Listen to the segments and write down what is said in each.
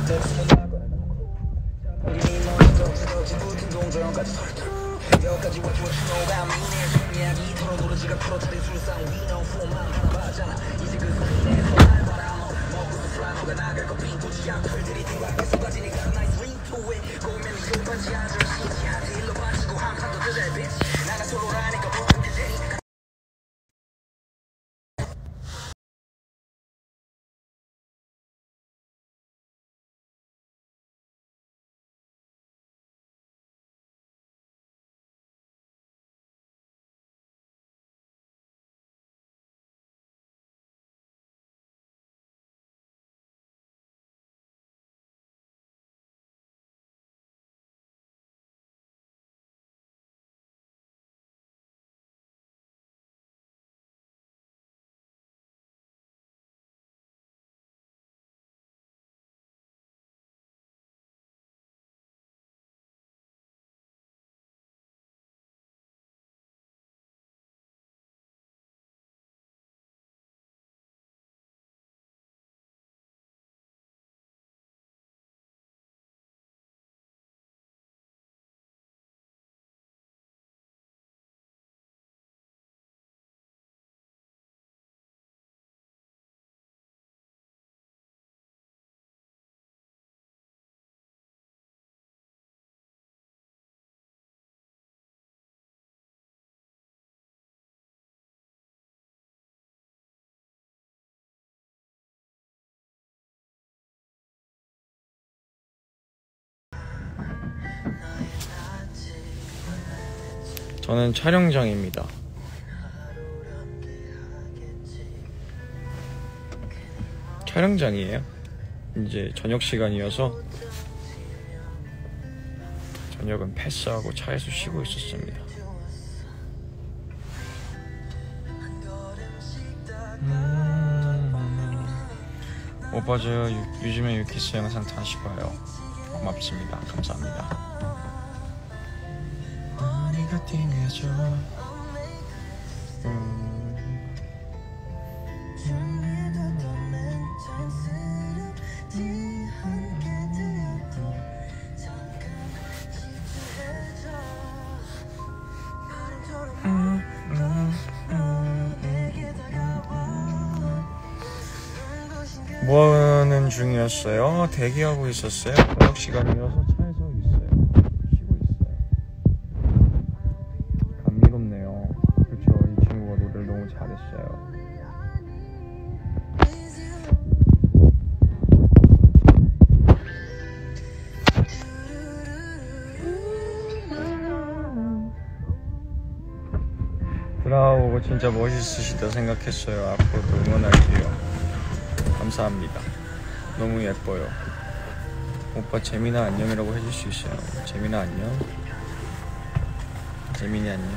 저는 촬영장입니다. 촬영장이에요. 이제 저녁 시간이어서 저녁은 패스하고 차에서 쉬고 있었습니다. 오빠 저 요즘에 유키스 영상 다시 봐요. 고맙습니다. 감사합니다. 뭐하는 중이었어요? 대기하고 있었어요? 저녁 시간이어서 차에서 있어요. 쉬고 있어요. 감미롭네요. 그쵸, 이 친구가 노래를 너무 잘했어요. 브라보 진짜 멋있으시다 생각했어요. 앞으로도 응원할게요. 감사합니다. 너무 예뻐요. 오빠 재민아 안녕이라고 해줄 수 있어요? 재민아 안녕. 재민이 안녕.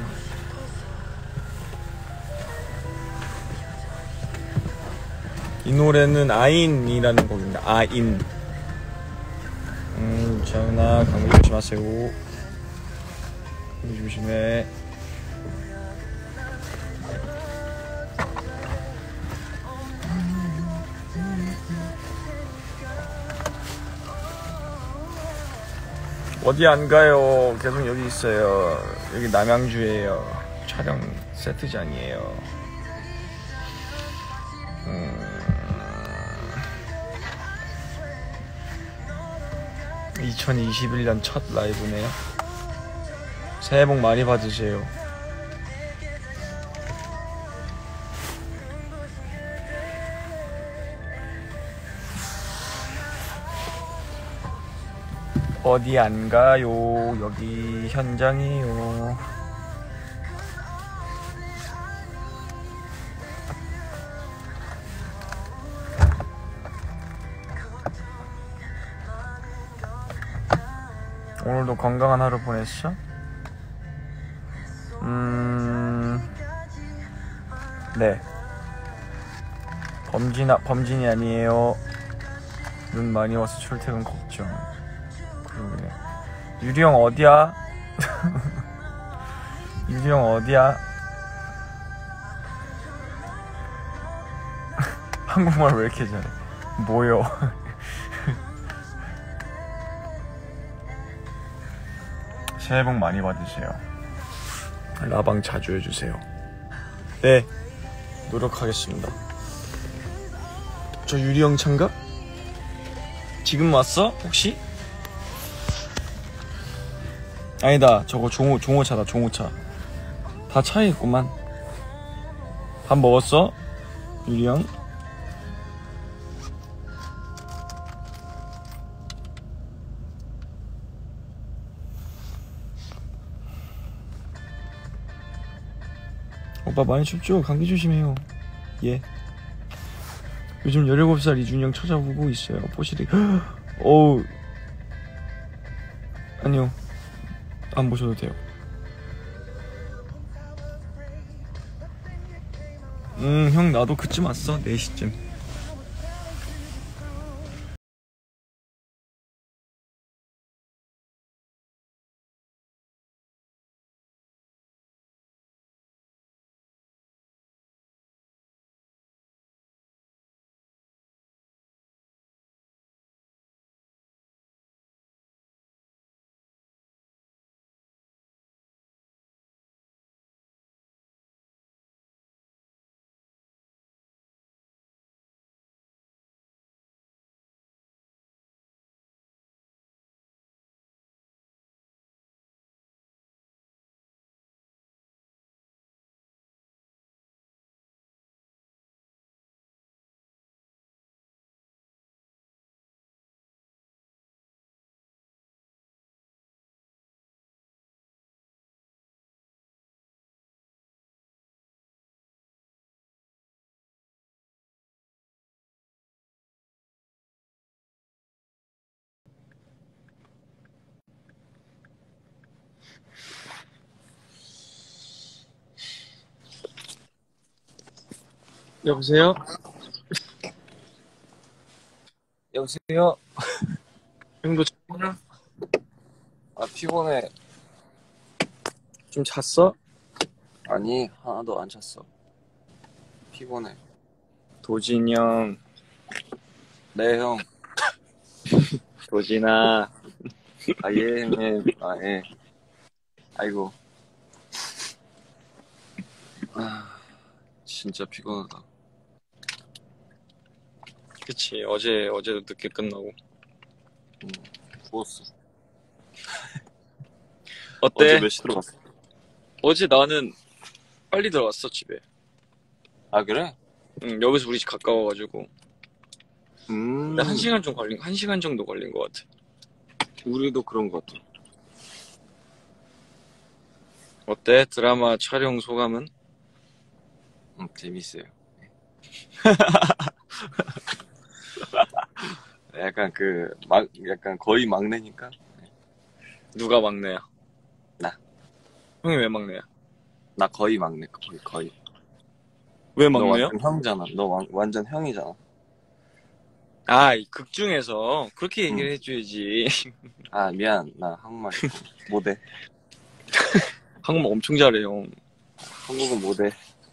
이 노래는 아인이라는 곡입니다. 아인. 재민아 감기 조심하세요. 감기 조심해. 어디 안 가요. 계속 여기 있어요. 여기 남양주예요. 촬영 세트장이에요. 2021년 첫 라이브네요. 새해 복 많이 받으세요. 어디 안 가요. 여기 현장이에요. 오늘도 건강한 하루 보냈어? 네. 범진이 아니에요. 눈 많이 와서 출퇴근 걱정. 그러게. 유리 형 어디야? 유리 형 어디야? 한국말 왜 이렇게 잘해? 뭐요? 새해 복 많이 받으세요. 라방 자주 해주세요. 네, 노력하겠습니다. 저 유리형 차인가? 지금 왔어? 혹시? 아니다, 저거 종호차다. 종호차. 다 차에 있구만. 밥 먹었어? 유리형? 오빠 많이 춥죠? 감기 조심해요. 예. 요즘 17살 이준영 찾아보고 있어요. 포시리. 어우. 아니요. 안 보셔도 돼요. 형 나도 그쯤 왔어. 4시쯤. 여보세요? 여보세요? 형도 자냐? 아, 피곤해. 좀 잤어? 아니, 하나도 안 찼어. 피곤해. 도진이 형. 네, 형. 도진아. 아, 예, 형님. 아, 예. 아이고. 아, 진짜 피곤하다. 그치, 어제도 늦게 끝나고. 부었어. 어때? 어제 몇 시 들어갔어? 어제 나는 빨리 들어갔어, 집에. 아, 그래? 응, 여기서 우리 집 가까워가지고. 근데 1시간 정도 걸린 것 같아. 우리도 그런 것 같아. 어때? 드라마 촬영 소감은? 재밌어요. 약간 거의 막내니까. 누가 막내야? 나. 형이 왜 막내야? 나 거의 막내, 거의. 왜 너 막내야? 완전 형이잖아. 너 완전 형이잖아. 아, 이 극 중에서 그렇게 얘기를 해줘야지. 아, 미안. 나 한국말 못해. 한국말 엄청 잘해, 형. 한국은 못해.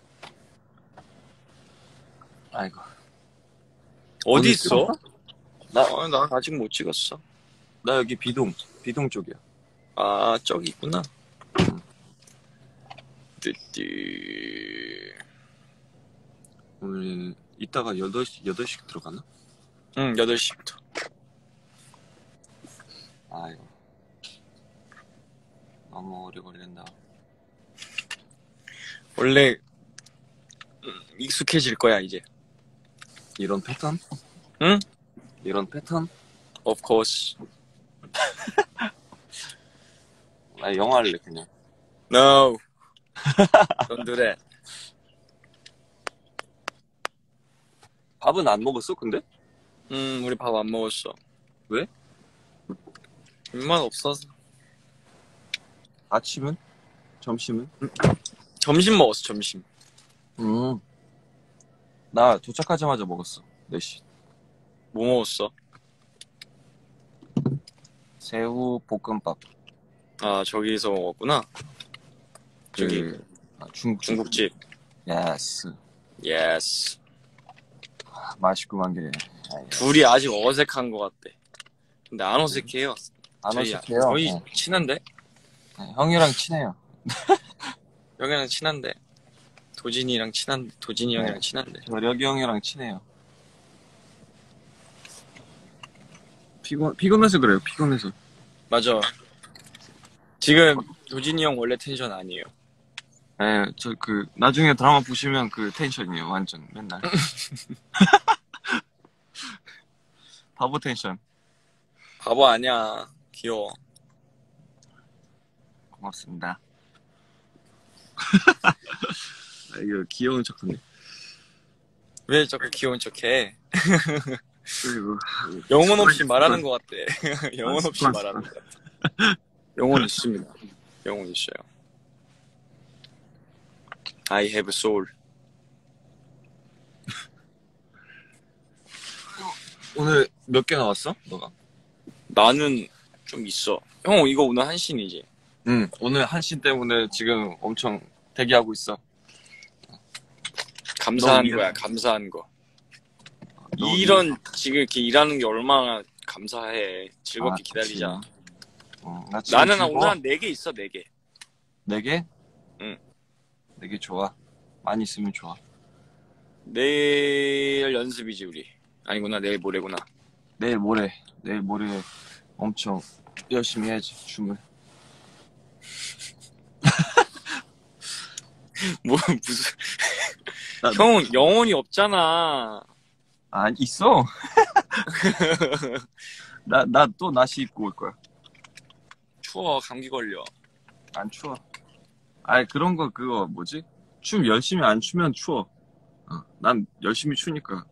아이고. 어디 있어? 나 나 아직 못 찍었어. 나 여기 비동 쪽이야. 아, 저기 있구나. 띠띠. 오늘 이따가 8시 들어가나? 응, 8시부터. 아이고. 너무 오래 걸린다. 원래 익숙해질 거야, 이제. 이런 패턴? 응? 이런 패턴? Of course. 나 영화 할래 그냥. No. Don't do that. 밥은 안 먹었어 근데? 우리 밥 안 먹었어. 왜? 입맛 없어서. 아침은? 점심은? 점심 먹었어, 점심. 나 도착하자마자 먹었어. 4시. 뭐 먹었어? 새우 볶음밥. 아, 저기서 먹었구나. 저기 중국집. 예스. 예스. 맛있구만 게. 둘이 아직 어색한 것 같대. 근데 안 어색해요. 안 어색해요. 거의 친한데? 네, 형이랑 친해요. 형이랑 친한데. 도진이랑 친한데. 도진이 네. 형이랑 친한데. 저 력이 형이랑 친해요. 피곤해서 그래요, 피곤해서. 맞아. 지금 도진이 형 원래 텐션 아니에요. 네, 나중에 드라마 보시면 그 텐션이에요, 완전, 맨날. 바보 텐션. 바보 아니야. 귀여워. 고맙습니다. 이거 귀여운 척하네. 왜 자꾸 귀여운 척해? 그리고 영혼 없이 말하는 것 같대. 영혼 없이 습관. 말하는 것 같아. 영혼 있습니다. 영혼 있어요. I have a soul. 오늘 몇 개 나왔어? 너가? 나는 좀 있어. 형 이거 오늘 한신이지? 응, 오늘 한신 때문에 지금 엄청 대기하고 있어. 감사한 너무 거야. 감사한 거. 너무 이런 지금 이렇게 일하는 게 얼마나 감사해. 즐겁게 기다리자. 나 지금 나는 즐거워. 오늘 한 4개 있어. 4개. 4개? 응. 4개 좋아. 많이 있으면 좋아. 내일 연습이지 우리. 아니구나. 내일 모레구나. 내일 모레 엄청 열심히 해야지, 춤을. 뭐 무슨 나- 형은 영혼이 없잖아. 아, 있어. 나 또 나시 입고 올 거야. 추워. 감기 걸려. 안 추워. 아이, 그런 거, 그거, 뭐지? 춤 열심히 안 추면 추워. 난 열심히 추니까.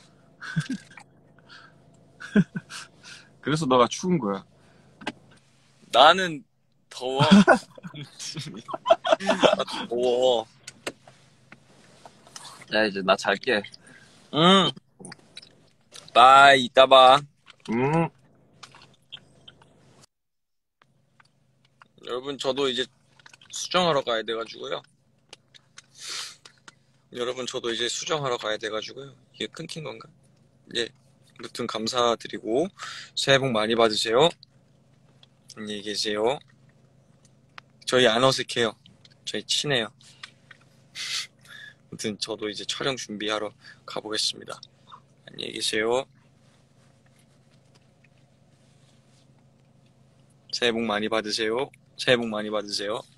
그래서 너가 추운 거야. 나는 더워. 나 더워. 야, 이제 나 잘게. 응. 바이. 이따 봐. 응. 여러분 저도 이제 수정하러 가야 돼가지고요. 여러분 저도 이제 수정하러 가야 돼가지고요. 이게 끊긴 건가? 예. 아무튼 감사드리고 새해 복 많이 받으세요. 안녕히 계세요. 저희 안 어색해요. 저희 친해요. 아무튼 저도 이제 촬영 준비하러 가보겠습니다. 안녕히 계세요. 새해 복 많이 받으세요. 새해 복 많이 받으세요.